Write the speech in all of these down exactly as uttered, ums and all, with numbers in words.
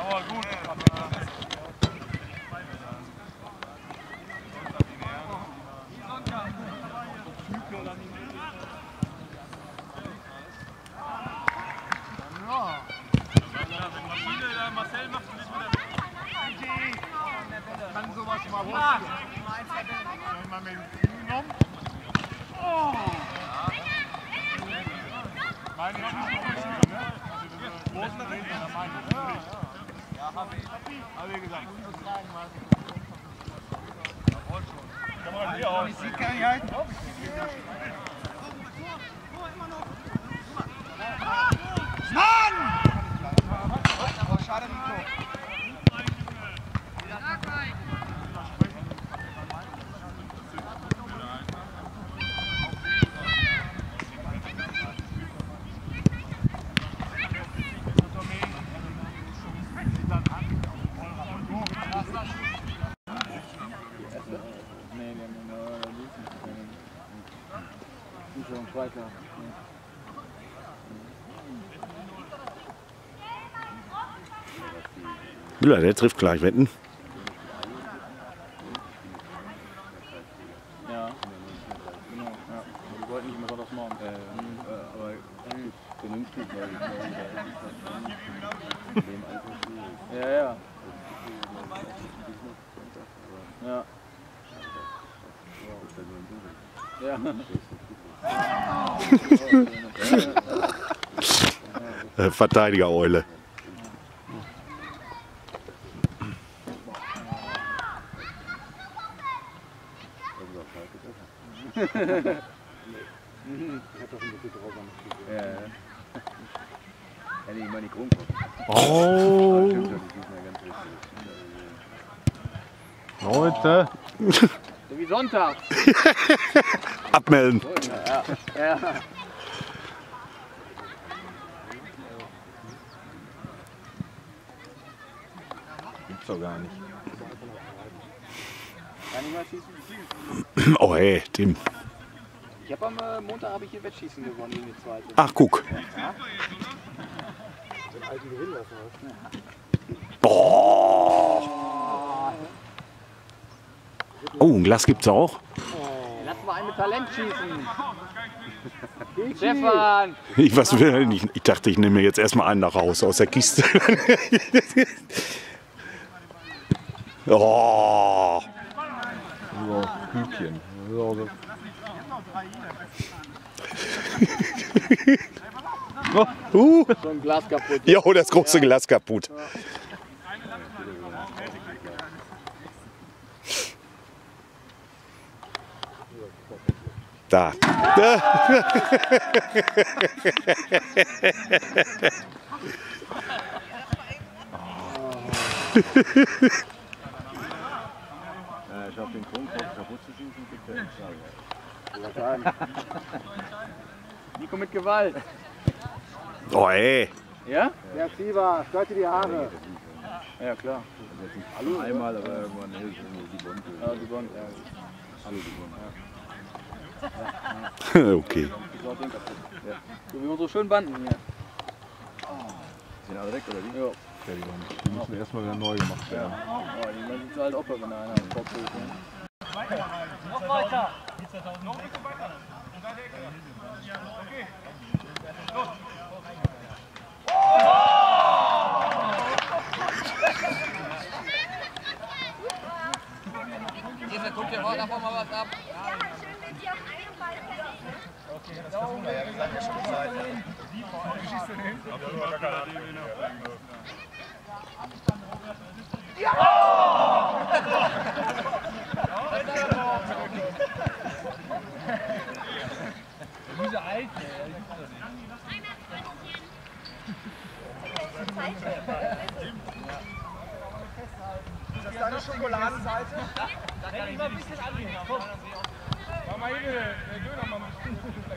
Oh, gut. Marcel macht ein bisschen wieder. Kann sowas mal passieren. Mal mit dem Knie genommen. Oh! Meine ist nicht passiert, ne? Also diese großen Räder, meine ist nicht. Ja, hab ich. Hab ich gesagt. Jawohl schon. Kann man hier auch. Die kann ich halten. Mann! Schade, Nico. Nee, wir haben nur Zuschauer und weiter. Müller, der trifft gleich, wetten. Ja, genau. Ja. Wir wollten nicht mehr Sonntags morgen. Äh, äh, aber vernünftig, weil ich dem einfach schwierig. Ja, ja. Ja. Ja. Verteidiger-Eule. Ich hab doch ein bisschen drauf an. Ja, ja. Ja, nee, ich meine die Kronkorb. Oh! Leute! So wie Sonntag. Abmelden! Ja, ja. Gibt's doch gar nicht. Kann ich mal schießen? Oh hey, Tim. Ich hab am äh, Montag habe ich hier Wettschießen gewonnen gegen die zweite. Ach, guck. Ja. Den alten Gewinn lassen wir. Boah! Oh, ein Glas gibt's auch. Lass mal einen mit Talent schießen. Stefan! Ich, was will ich, ich dachte, ich nehme mir jetzt erstmal einen nach Hause aus der Kiste. Oh! So, Hütchen. So, so. Uh. So ein Glas kaputt. Jo, das große ja. Glas kaputt. Ja. Da. Da. Ja, ich hab den Kronkorb kaputt zu schießen, kriegt der Entscheidung. Nico mit Gewalt. Oh ey. Ja? Ja, Siva, stört dir die Haare. Ja, klar. Hallo, einmal, aber irgendwann hilft irgendwo die Bonte. Ja, die Bonte, ja. Hallo, die Bonte. Okay. Ja. So wie unsere schönen Banden hier. Sind alle weg, oder wie? Ja. Ja, die, waren, die müssen erstmal wieder neu gemacht werden. Ja, die sind so halt Opfer, wenn einer einen Bock holt. Noch weiter! Noch ein bisschen weiter! Okay. Los! Dieser guckt ja davon mal was ab. Okay, das versuchen wir ja, wir sagen ja schon Bescheid. Wie schießt du denn hin? Ja! Diese Alte. Ist das deine Schokoladenseite? Da kann ich mal ein bisschen annehmen. Komm. Mach mal hier den Döner mal ein bisschen.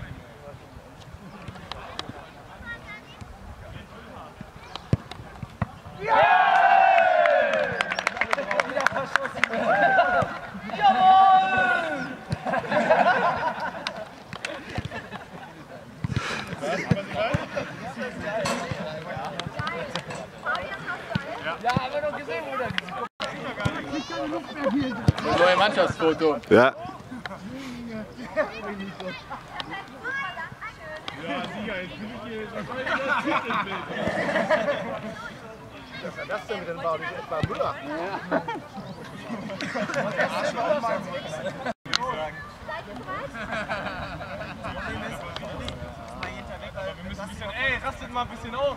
Ja! Wieder verschossen. Jawohl! Was? Aber Sie rein? Ja. Ja, aber noch gesehen, oder? Ein neues Mannschaftsfoto. Ja. Ja, Sieger, jetzt bin ich hier. Was soll denn das Titelbild? Was ist das denn mit dem Bau? Nicht etwa Müller? Ja. Wir müssen ein bisschen, ey, rastet mal ein bisschen aus.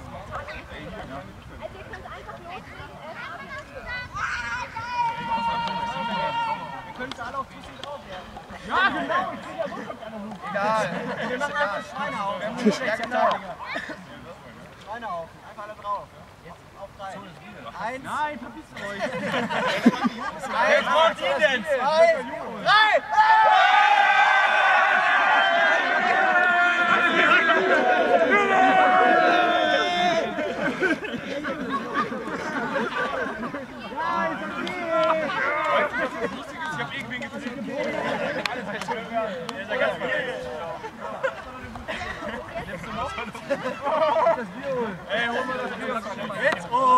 Wir können es alle auf Tussi drauf werden. Ja, genau. Egal. Wir machen einfach Schweinehaufen. Ja, genau. Schweinehaufen. Einfach alle drauf. Jetzt auf drei. Eins. Nein, verpisst euch. Wer braucht ihr denn? Zwei. Drei. Ich hab irgendwen gesehen. Alles ist schön. Der ist ja ganz viel. Nimmst du noch? Das Bier holen. Ey, hol mal das Bier. Jetzt. Oh!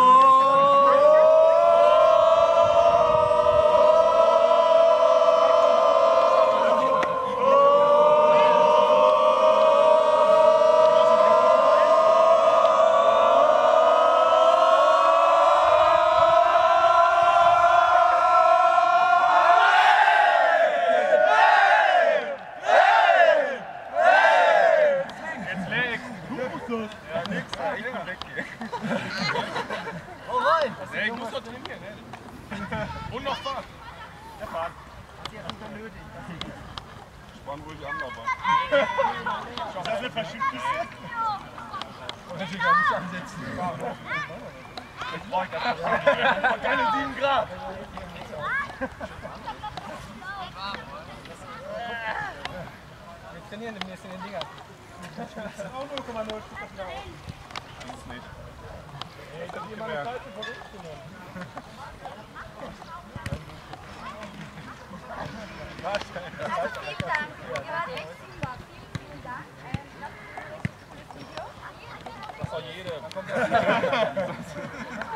Ja, nix, ich bin weg hier. Oh rein! Ja, ich muss doch trainieren, ne? Und noch fahren. Ja, fahren. Das ist ja nicht mehr nötig. Spann ruhig an dabei. Ist das eine Verschüttkiste? Und natürlich auch nicht ansetzen. Ich brauche das nicht. Keine sieben Grad. Wir trainieren demnächst in den Dingern. Auch null Komma null Stück auf Lauf. Das ist nicht. Ich hab hier meine Zeit für verrückt genommen. Was? Vielen Dank. Ihr wart echt super. Vielen, vielen Dank. Das war jede.